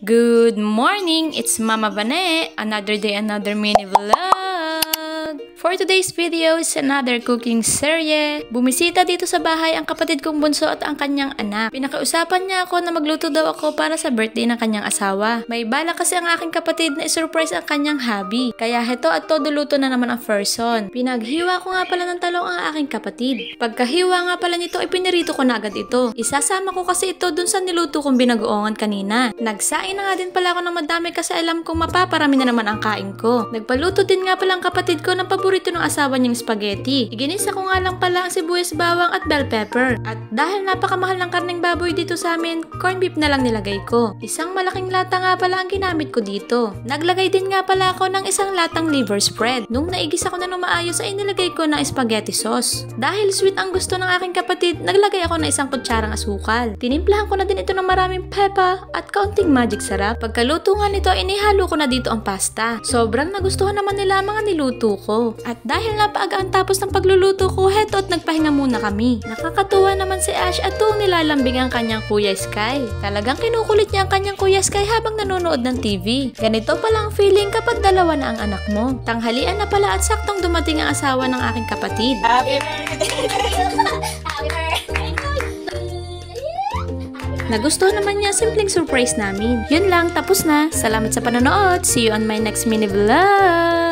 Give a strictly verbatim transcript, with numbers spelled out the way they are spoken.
Good morning! It's Mama Vane. Another day, another mini vlog. For today's video is another cooking serye. Bumisita dito sa bahay ang kapatid kong bunso at ang kanyang anak. Pinakausapan niya ako na magluto daw ako para sa birthday ng kanyang asawa. May bala kasi ang aking kapatid na isurprise ang kanyang hubby. Kaya heto at todo luto na naman ang person. Pinaghiwa ko nga pala ng talong ang aking kapatid. Pagkahiwa nga pala nito ay pinirito ko na agad ito. Isasama ko kasi ito dun sa niluto kong binagoongan kanina. Nagsain na nga din pala ako ng madami kasi alam kong mapaparami na naman ang kain ko. Nagpaluto din nga pala ang kapatid ko ng paborito ng asawa niyang spaghetti. Iginisa ko nga lang pala ang sibuyas, bawang at bell pepper. At dahil napakamahal ng karneng baboy dito sa amin, corned beef na lang nilagay ko. Isang malaking lata nga pala ang ginamit ko dito. Naglagay din nga pala ako ng isang latang liver spread. Nung naigisa ko na ng maayos ay nilagay ko ng spaghetti sauce. Dahil sweet ang gusto ng aking kapatid, naglagay ako ng isang kutsarang asukal. Tinimplahan ko na din ito ng maraming pepa at kaunting magic sarap. Pagkaluto nga nito, inihalo ko na dito ang pasta. Sobrang nagustuhan naman nila mga niluto ko. At dahil napaagaan tapos ng pagluluto ko, heto at nagpahinga muna kami. Nakakatuwa naman si Ash at tuwang nilalambing ang kanyang Kuya Sky. Talagang kinukulit niya ang kanyang Kuya Sky habang nanonood ng T V. Ganito pala ang feeling kapag dalawa na ang anak mo. Tanghalian na pala at saktong dumating ang asawa ng aking kapatid. Happy birthday! Happy birthday! Nagustuhan naman niya simpleng surprise namin. Yun lang, tapos na. Salamat sa panonood. See you on my next mini vlog!